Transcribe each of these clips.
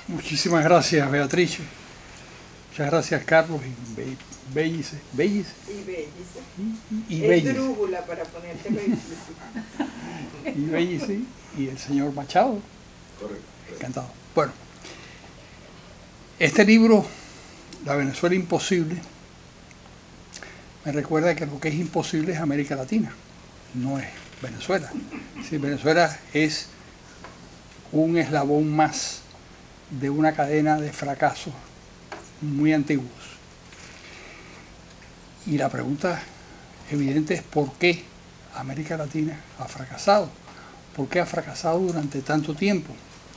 Muchísimas gracias, Beatriz. Muchas gracias, Carlos. Y Bellice. ¿Bellice? Y Bellice. Y Es Bellice. drújula para ponerte difícil. Y Bellice. Y el señor Machado. Correcto. Encantado. Bueno, este libro, La Venezuela Imposible, me recuerda que lo que es imposible es América Latina, no es Venezuela. Sí, Venezuela es un eslabón más de una cadena de fracasos muy antiguos. Y la pregunta evidente es ¿por qué América Latina ha fracasado? ¿Por qué ha fracasado durante tanto tiempo?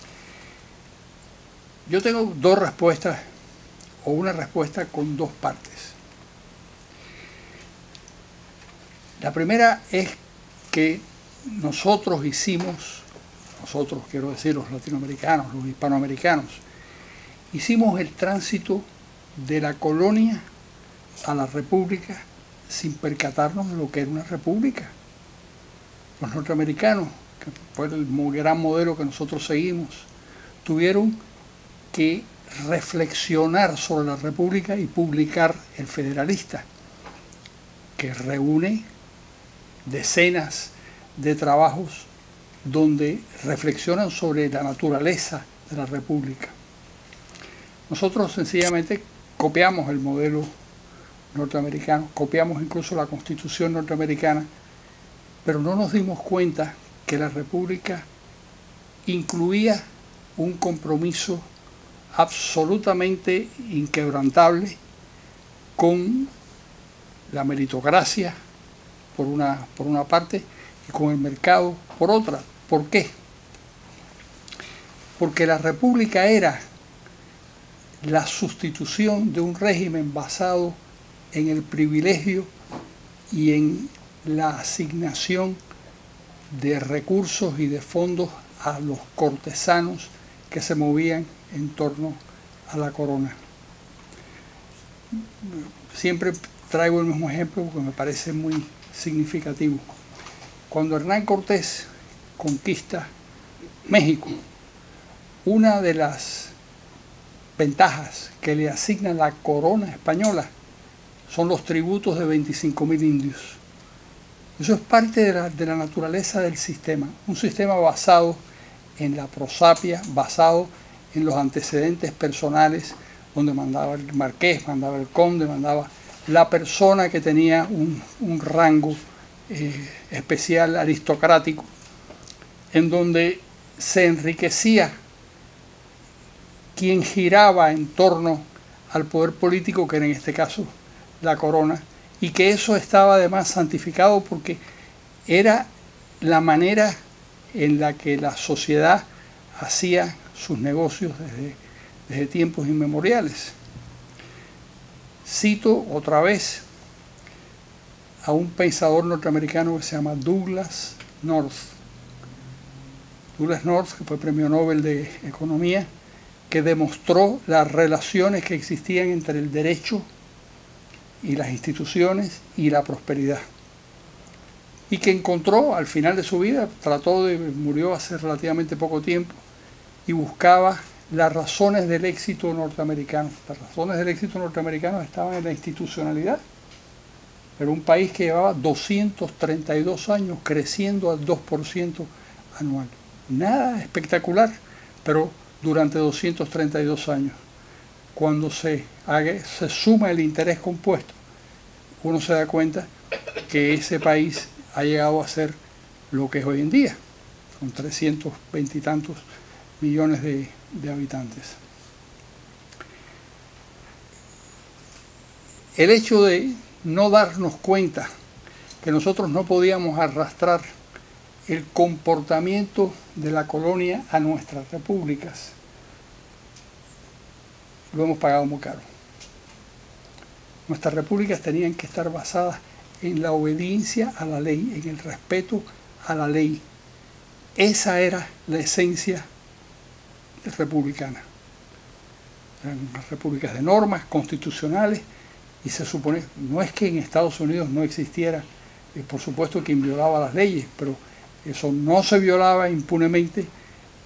Yo tengo dos respuestas, o una respuesta con dos partes. La primera es que nosotros quiero decir los latinoamericanos, los hispanoamericanos, hicimos el tránsito de la colonia a la república sin percatarnos de lo que era una república. Los norteamericanos, que fue el gran modelo que nosotros seguimos, tuvieron que reflexionar sobre la república y publicar El Federalista, que reúne decenas de trabajos donde reflexionan sobre la naturaleza de la república. Nosotros sencillamente copiamos el modelo norteamericano, copiamos incluso la Constitución norteamericana, pero no nos dimos cuenta que la república incluía un compromiso absolutamente inquebrantable con la meritocracia por una parte y con el mercado por otra. ¿Por qué? Porque la república era la sustitución de un régimen basado en el privilegio y en la asignación de recursos y de fondos a los cortesanos que se movían en torno a la corona. Siempre traigo el mismo ejemplo porque me parece muy significativo. Cuando Hernán Cortés conquista México, una de las ventajas que le asigna la corona española son los tributos de 25.000 indios. Eso es parte de la naturaleza del sistema, un sistema basado en la prosapia, basado en los antecedentes personales, donde mandaba el marqués, mandaba el conde, mandaba la persona que tenía un rango especial aristocrático, en donde se enriquecía quien giraba en torno al poder político, que era en este caso la corona, y que eso estaba además santificado porque era la manera en la que la sociedad hacía sus negocios desde tiempos inmemoriales. Cito otra vez a un pensador norteamericano que se llama Douglass North. Douglass North, que fue premio Nobel de Economía, que demostró las relaciones que existían entre el derecho y las instituciones y la prosperidad. Y que encontró al final de su vida, murió hace relativamente poco tiempo, y buscaba las razones del éxito norteamericano. Las razones del éxito norteamericano estaban en la institucionalidad. Era un país que llevaba 232 años creciendo al 2% anual. Nada espectacular, pero durante 232 años. Cuando se suma el interés compuesto, uno se da cuenta que ese país ha llegado a ser lo que es hoy en día, con 320 y tantos millones de habitantes. El hecho de no darnos cuenta que nosotros no podíamos arrastrar el comportamiento de la colonia a nuestras repúblicas, lo hemos pagado muy caro. Nuestras repúblicas tenían que estar basadas en la obediencia a la ley, en el respeto a la ley. Esa era la esencia republicana. Eran unas repúblicas de normas constitucionales, y se supone, no es que en Estados Unidos no existiera, por supuesto, quien violaba las leyes, pero eso no se violaba impunemente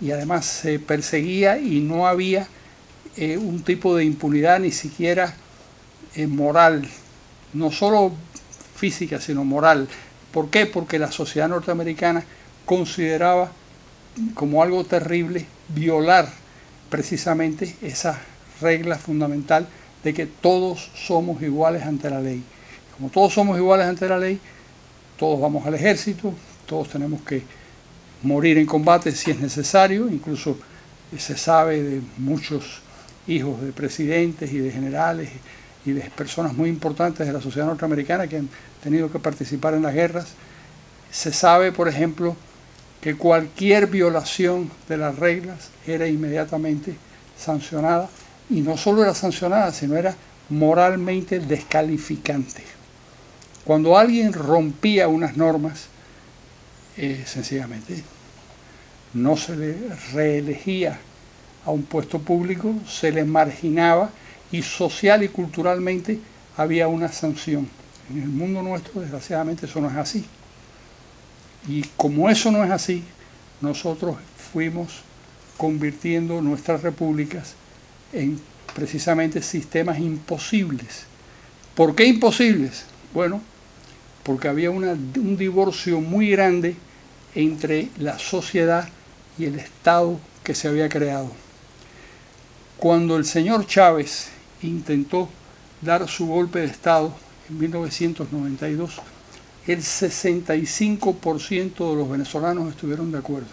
y además se perseguía y no había un tipo de impunidad ni siquiera moral, no solo física, sino moral. ¿Por qué? Porque la sociedad norteamericana consideraba como algo terrible violar precisamente esa regla fundamental de que todos somos iguales ante la ley. Como todos somos iguales ante la ley, todos vamos al ejército, todos tenemos que morir en combate si es necesario, incluso se sabe de muchos hijos de presidentes y de generales y de personas muy importantes de la sociedad norteamericana que han tenido que participar en las guerras. Se sabe, por ejemplo, que cualquier violación de las reglas era inmediatamente sancionada, y no solo era sancionada, sino era moralmente descalificante. Cuando alguien rompía unas normas, sencillamente no se le reelegía a un puesto público, se le marginaba, y social y culturalmente había una sanción. En el mundo nuestro, desgraciadamente, eso no es así. Y como eso no es así, nosotros fuimos convirtiendo nuestras repúblicas en precisamente sistemas imposibles. ¿Por qué imposibles? Bueno, porque había un divorcio muy grande entre la sociedad y el Estado que se había creado. Cuando el señor Chávez intentó dar su golpe de Estado en 1992, el 65% de los venezolanos estuvieron de acuerdo.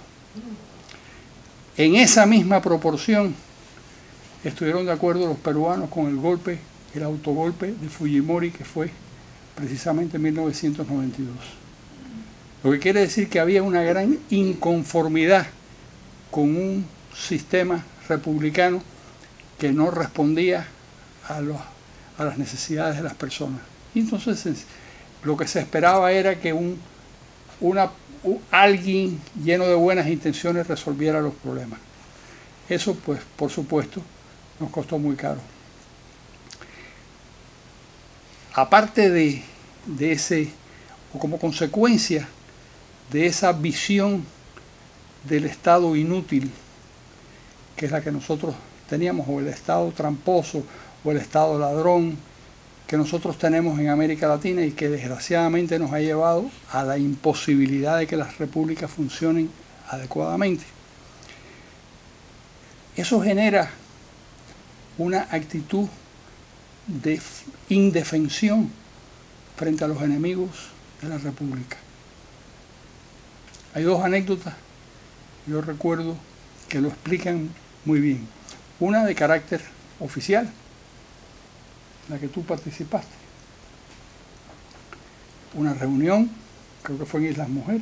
En esa misma proporción estuvieron de acuerdo los peruanos con el golpe, el autogolpe de Fujimori, que fue precisamente en 1992. Lo que quiere decir que había una gran inconformidad con un sistema republicano que no respondía a las necesidades de las personas. Y entonces lo que se esperaba era que alguien lleno de buenas intenciones resolviera los problemas. Eso, pues, por supuesto, nos costó muy caro. Aparte de ese, o como consecuencia de esa visión del Estado inútil, que es la que nosotros teníamos, o el Estado tramposo, o el Estado ladrón, que nosotros tenemos en América Latina y que desgraciadamente nos ha llevado a la imposibilidad de que las repúblicas funcionen adecuadamente. Eso genera una actitud de indefensión frente a los enemigos de la república. Hay dos anécdotas, yo recuerdo, que lo explican muy bien. Una de carácter oficial, en la que tú participaste. Una reunión, creo que fue en Islas Mujeres,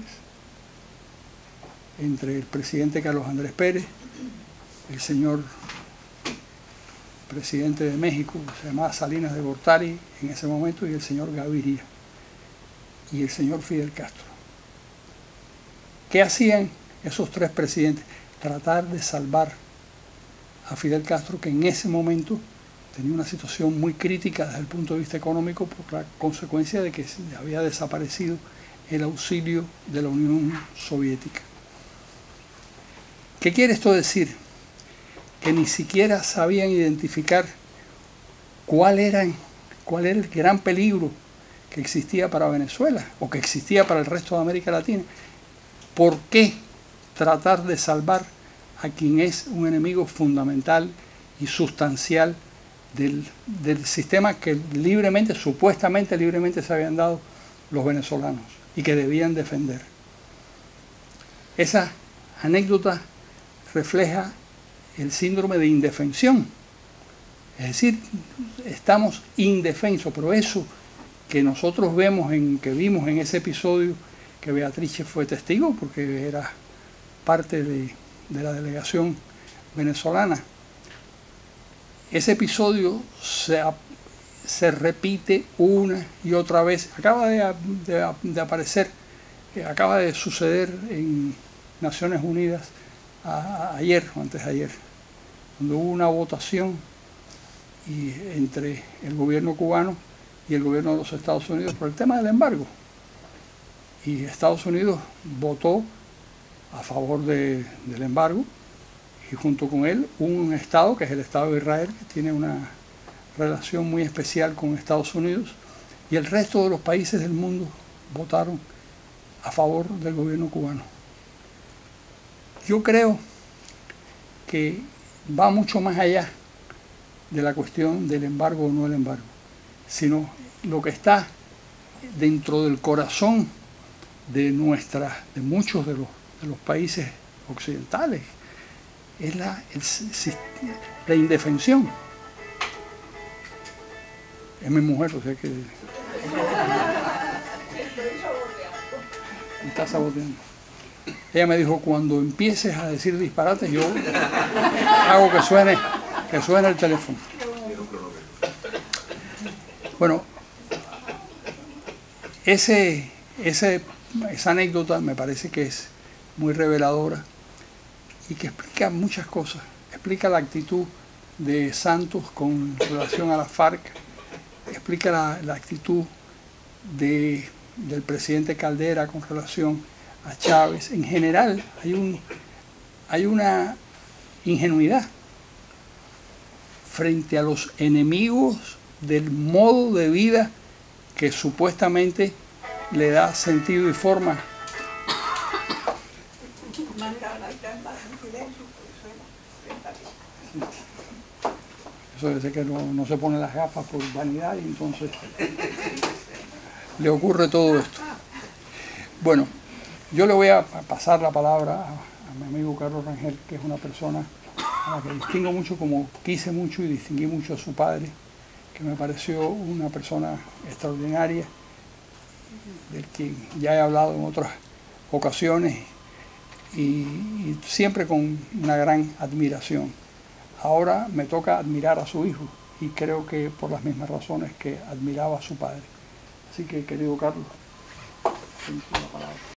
entre el presidente Carlos Andrés Pérez, el señor presidente de México, que se llamaba Salinas de Gortari en ese momento, y el señor Gaviria, y el señor Fidel Castro. ¿Qué hacían esos tres presidentes? Tratar de salvar a Fidel Castro, que en ese momento tenía una situación muy crítica desde el punto de vista económico por la consecuencia de que había desaparecido el auxilio de la Unión Soviética. ¿Qué quiere esto decir? Que ni siquiera sabían identificar cuál era el gran peligro que existía para Venezuela o que existía para el resto de América Latina. ¿Por qué tratar de salvar a quien es un enemigo fundamental y sustancial del sistema que libremente, supuestamente libremente se habían dado los venezolanos y que debían defender? Esa anécdota refleja el síndrome de indefensión. Es decir, estamos indefensos, pero eso que nosotros que vimos en ese episodio, que Beatrice fue testigo porque era parte de la delegación venezolana, ese episodio se repite una y otra vez. Acaba de aparecer, acaba de suceder en Naciones Unidas ayer o antes de ayer, cuando hubo una votación entre el gobierno cubano y el gobierno de los Estados Unidos por el tema del embargo. Y Estados Unidos votó a favor del embargo, y junto con él un Estado, que es el Estado de Israel, que tiene una relación muy especial con Estados Unidos, y el resto de los países del mundo votaron a favor del gobierno cubano. Yo creo que va mucho más allá de la cuestión del embargo o no el embargo, sino lo que está dentro del corazón de muchos de los países occidentales, es la indefensión. Es mi mujer, o sea que me está saboteando. Ella me dijo, cuando empieces a decir disparates, yo hago que suene el teléfono. Bueno, esa anécdota me parece que es muy reveladora y que explica muchas cosas. Explica la actitud de Santos con relación a la FARC, explica la actitud del presidente Caldera con relación a Chávez. En general hay una ingenuidad frente a los enemigos del modo de vida que supuestamente le da sentido y forma. Eso debe ser que no se pone las gafas por vanidad y entonces le ocurre todo esto. Bueno, yo le voy a pasar la palabra a mi amigo Carlos Rangel, que es una persona a la que distingo mucho, como quise mucho y distinguí mucho a su padre, que me pareció una persona extraordinaria, del que ya he hablado en otras ocasiones y siempre con una gran admiración. Ahora me toca admirar a su hijo y creo que por las mismas razones que admiraba a su padre. Así que, querido Carlos, la palabra.